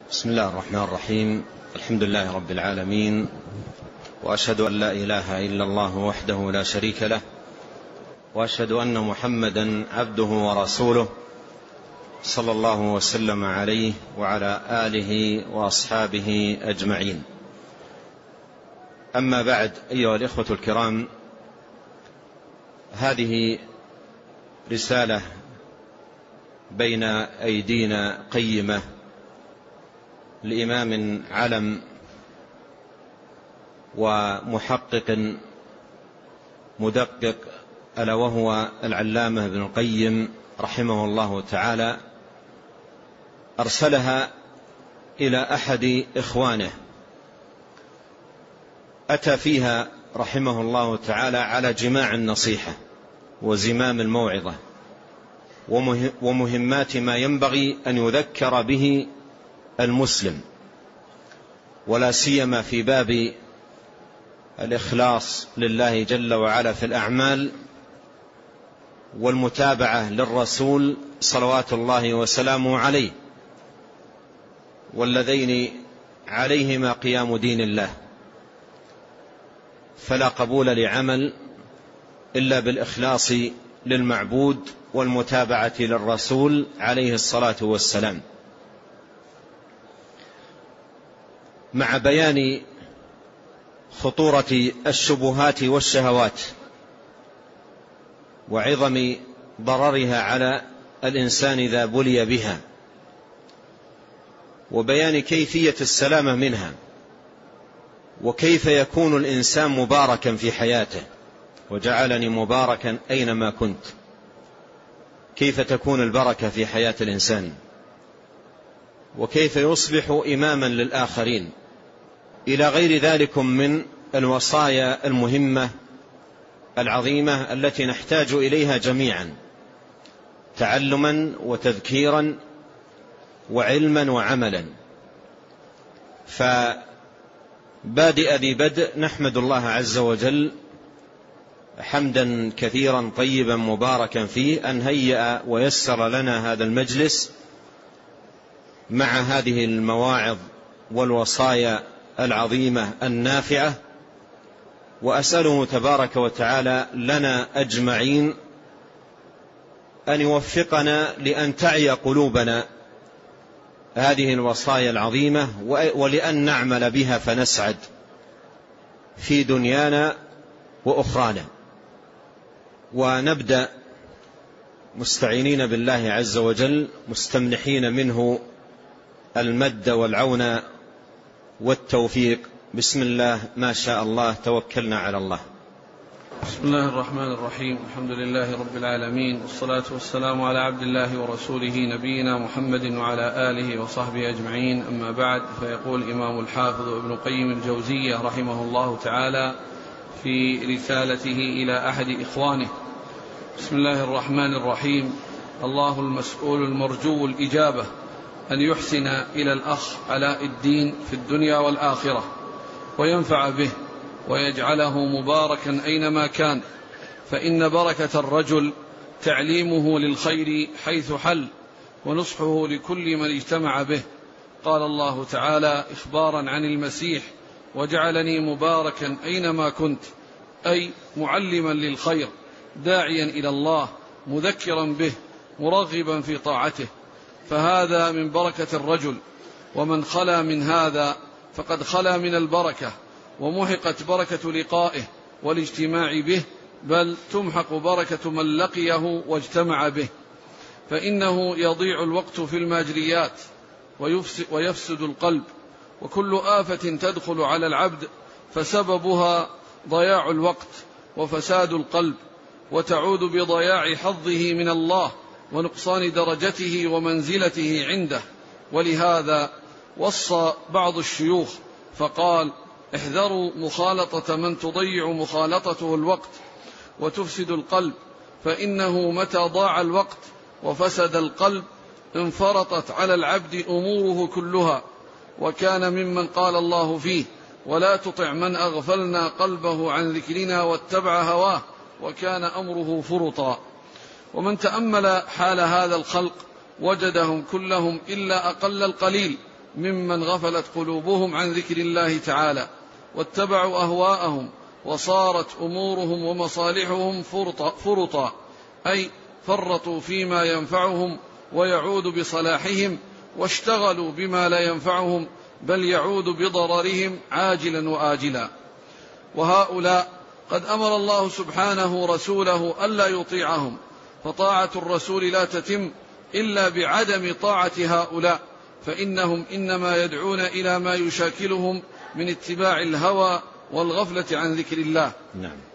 بسم الله الرحمن الرحيم. الحمد لله رب العالمين، وأشهد أن لا إله إلا الله وحده لا شريك له، وأشهد أن محمدا عبده ورسوله صلى الله وسلم عليه وعلى آله وأصحابه أجمعين. أما بعد، أيها الإخوة الكرام، هذه رسالة بين أيدينا قيمة لإمام علم ومحقق مدقق، ألا وهو العلامة ابن القيم رحمه الله تعالى. أرسلها إلى أحد إخوانه، أتى فيها رحمه الله تعالى على جماع النصيحة وزمام الموعظة ومهمات ما ينبغي أن يذكر به المسلم، ولا سيما في باب الإخلاص لله جل وعلا في الأعمال والمتابعة للرسول صلوات الله وسلامه عليه، واللذين عليهما قيام دين الله. فلا قبول لعمل إلا بالإخلاص للمعبود والمتابعة للرسول عليه الصلاة والسلام، مع بيان خطورة الشبهات والشهوات وعظم ضررها على الإنسان إذا بلي بها، وبيان كيفية السلامة منها، وكيف يكون الإنسان مباركا في حياته. وجعلني مباركا أينما كنت. كيف تكون البركة في حياة الإنسان، وكيف يصبح إماما للآخرين، إلى غير ذلك من الوصايا المهمة العظيمة التي نحتاج إليها جميعا، تعلما وتذكيرا وعلما وعملا. فبادئ ذي بدء، نحمد الله عز وجل حمدا كثيرا طيبا مباركا فيه أن هيأ ويسر لنا هذا المجلس مع هذه المواعظ والوصايا العظيمة النافعة، وأسأله تبارك وتعالى لنا أجمعين أن يوفقنا لأن تعي قلوبنا هذه الوصايا العظيمة، ولأن نعمل بها فنسعد في دنيانا وأخرانا. ونبدأ مستعينين بالله عز وجل، مستمنحين منه المد والعون والتوفيق. بسم الله ما شاء الله، توكلنا على الله. بسم الله الرحمن الرحيم. الحمد لله رب العالمين، والصلاة والسلام على عبد الله ورسوله نبينا محمد وعلى آله وصحبه أجمعين. أما بعد، فيقول الإمام الحافظ ابن قيم الجوزية رحمه الله تعالى في رسالته إلى أحد إخوانه: بسم الله الرحمن الرحيم. الله المسؤول المرجو الإجابة أن يحسن إلى الأخ علاء الدين في الدنيا والآخرة، وينفع به، ويجعله مباركا أينما كان، فإن بركة الرجل تعليمه للخير حيث حل، ونصحه لكل من اجتمع به. قال الله تعالى إخبارا عن المسيح: وجعلني مباركا أينما كنت، أي معلما للخير، داعيا إلى الله، مذكرا به، مرغبا في طاعته. فهذا من بركة الرجل، ومن خلا من هذا فقد خلا من البركة، ومحقت بركة لقائه والاجتماع به، بل تمحق بركة من لقيه واجتمع به، فإنه يضيع الوقت في الماجريات ويفسد القلب. وكل آفة تدخل على العبد فسببها ضياع الوقت وفساد القلب، وتعود بضياع حظه من الله ونقصان درجته ومنزلته عنده. ولهذا وصى بعض الشيوخ فقال: احذروا مخالطة من تضيع مخالطته الوقت وتفسد القلب، فإنه متى ضاع الوقت وفسد القلب انفرطت على العبد أموره كلها. وكان ممن قال الله فيه: ولا تطع من أغفلنا قلبه عن ذكرنا واتبع هواه وكان أمره فرطا. ومن تأمل حال هذا الخلق وجدهم كلهم إلا أقل القليل ممن غفلت قلوبهم عن ذكر الله تعالى واتبعوا أهواءهم، وصارت أمورهم ومصالحهم فرطا، أي فرطوا فيما ينفعهم ويعود بصلاحهم، واشتغلوا بما لا ينفعهم بل يعود بضررهم عاجلا وآجلا. وهؤلاء قد أمر الله سبحانه رسوله ألا يطيعهم، فطاعة الرسول لا تتم إلا بعدم طاعة هؤلاء، فإنهم إنما يدعون إلى ما يشاكلهم من اتباع الهوى والغفلة عن ذكر الله. نعم.